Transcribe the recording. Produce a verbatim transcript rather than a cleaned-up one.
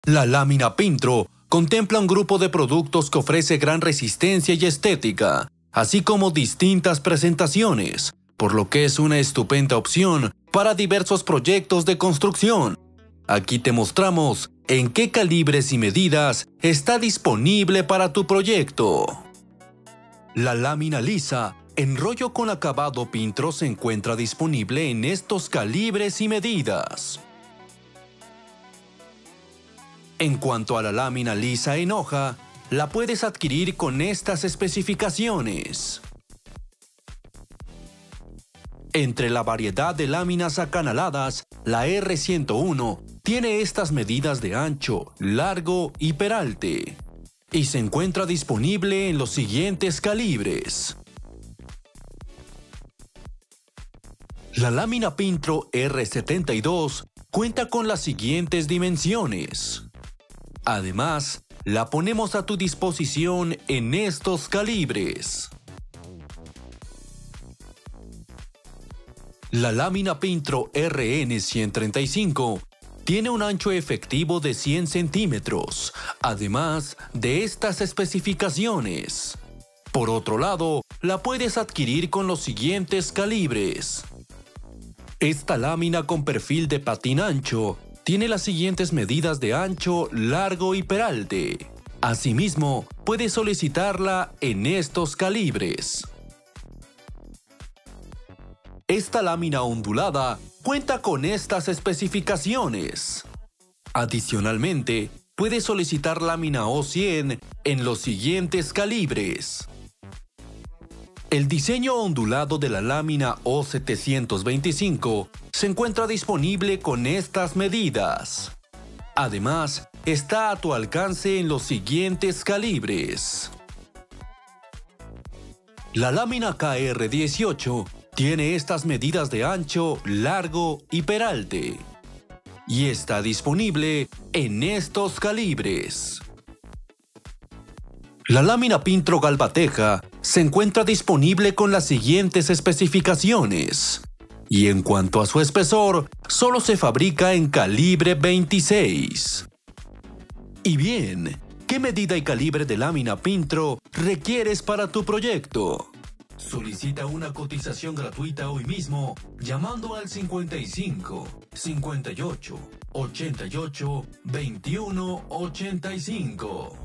La lámina Pintro contempla un grupo de productos que ofrece gran resistencia y estética, así como distintas presentaciones, por lo que es una estupenda opción para diversos proyectos de construcción. Aquí te mostramos en qué calibres y medidas está disponible para tu proyecto. La lámina lisa en rollo con acabado Pintro se encuentra disponible en estos calibres y medidas. En cuanto a la lámina lisa en hoja, la puedes adquirir con estas especificaciones. Entre la variedad de láminas acanaladas, la R ciento uno tiene estas medidas de ancho, largo y peralte, y se encuentra disponible en los siguientes calibres. La lámina Pintro R setenta y dos cuenta con las siguientes dimensiones. Además, la ponemos a tu disposición en estos calibres. La lámina Pintro R N ciento treinta y cinco tiene un ancho efectivo de cien centímetros, además de estas especificaciones. Por otro lado, la puedes adquirir con los siguientes calibres. Esta lámina con perfil de patín ancho tiene las siguientes medidas de ancho, largo y peralte. Asimismo, puedes solicitarla en estos calibres. Esta lámina ondulada cuenta con estas especificaciones. Adicionalmente, puedes solicitar lámina O cien en los siguientes calibres. El diseño ondulado de la lámina O setecientos veinticinco se encuentra disponible con estas medidas. Además, está a tu alcance en los siguientes calibres. La lámina K R dieciocho tiene estas medidas de ancho, largo y peralte, y está disponible en estos calibres. La lámina Pintro Galvateja se encuentra disponible con las siguientes especificaciones, y en cuanto a su espesor, solo se fabrica en calibre veintiséis. Y bien, ¿qué medida y calibre de lámina Pintro requieres para tu proyecto? Solicita una cotización gratuita hoy mismo llamando al cincuenta y cinco, cincuenta y ocho, ochenta y ocho, veintiuno, ochenta y cinco.